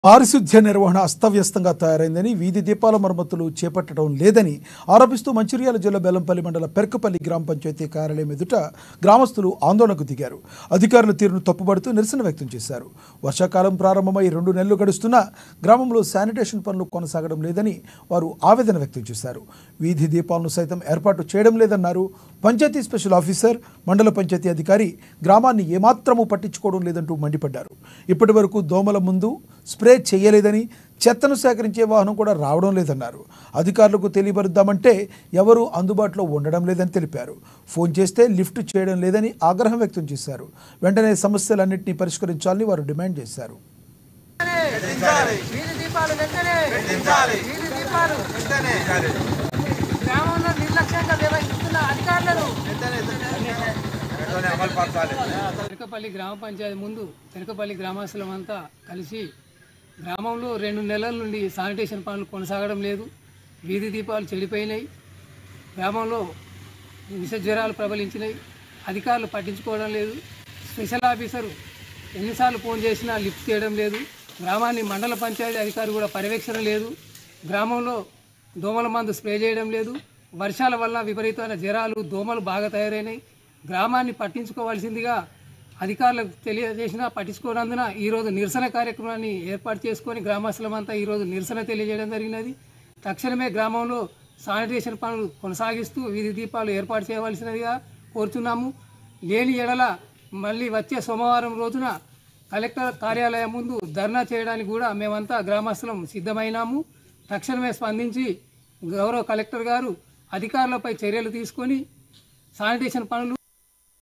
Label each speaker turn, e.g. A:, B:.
A: పారిశుధ్య నిర్వహణ అస్తవ్యస్తంగా తయారైందని, వీధి దీపాల మరమ్మతులు చేపట్టడం లేదని ఆరోపిస్తూ మంచిర్యాల జిల్లా బెల్లంపల్లి మండల పెర్కపల్లి గ్రామ పంచాయతీ కార్యాలయం ఎదుట గ్రామస్తులు ఆందోళనకు దిగారు. అధికారుల తీరును తప్పుపడుతూ నిరసన వ్యక్తం చేశారు. వర్షాకాలం ప్రారంభమై 2 నెలలు గడుస్తున్నా గ్రామంలో శానిటేషన్ పనులు కొనసాగడం లేదని వారు ఆవేదన వ్యక్తం చేశారు. వీధి దీపాలను సైతం ఏర్పాటు చేయడం లేదన్నారు. పంచాయతీ స్పెషల్ ఆఫీసర్, మండల పంచాయతీ అధికారి గ్రామాన్ని ఏమాత్రమూ పట్టించుకోవడం లేదంటూ మండిపడ్డారు. ఇప్పటి వరకు దోమల ముందు స్ప్రే చేయలేదని, చెత్తను సేకరించే వాహనం కూడా రావడం లేదన్నారు. అధికారులకు తెలియబరుద్దామంటే ఎవరూ అందుబాటులో ఉండడం లేదని తెలిపారు. ఫోన్ చేస్తే లిఫ్ట్ చేయడం లేదని ఆగ్రహం వ్యక్తం చేశారు. వెంటనే సమస్యలన్నింటినీ పరిష్కరించాలని వారు డిమాండ్ చేశారు.
B: పెరకపల్లి గ్రామ పంచాయతీ ముందు పెరకపల్లి గ్రామస్తులమంతా కలిసి గ్రామంలో 2 నెలల నుండి శానిటేషన్ పనులు కొనసాగడం లేదు. వీధి దీపాలు చెడిపోయినాయి. గ్రామంలో విష జ్వరాలు ప్రబలించినాయి. అధికారులు పట్టించుకోవడం లేదు. స్పెషల్ ఆఫీసరు ఎన్నిసార్లు ఫోన్ చేసినా లిఫ్ట్ చేయడం లేదు. గ్రామాన్ని మండల పంచాయతీ అధికారి కూడా పర్యవేక్షణ లేదు. గ్రామంలో దోమల మందు స్ప్రే చేయడం లేదు. వర్షాల వల్ల విపరీతమైన జ్వరాలు, దోమలు బాగా తయారైనాయి. గ్రామాన్ని పట్టించుకోవాల్సిందిగా అధికారులకు తెలియజేసినా పట్టించుకోనందున ఈరోజు నిరసన కార్యక్రమాన్ని ఏర్పాటు చేసుకొని గ్రామస్తులమంతా ఈరోజు నిరసన తెలియజేయడం జరిగినది. తక్షణమే గ్రామంలో శానిటేషన్ పనులు కొనసాగిస్తూ వీధి దీపాలు ఏర్పాటు చేయవలసినదిగా కోరుతున్నాము. లేని ఎడల మళ్ళీ వచ్చే సోమవారం రోజున కలెక్టర్ కార్యాలయం ముందు ధర్నా చేయడానికి కూడా మేమంతా గ్రామస్తులం సిద్ధమైనాము. తక్షణమే స్పందించి గౌరవ కలెక్టర్ గారు అధికారులపై చర్యలు తీసుకొని శానిటేషన్ పనులు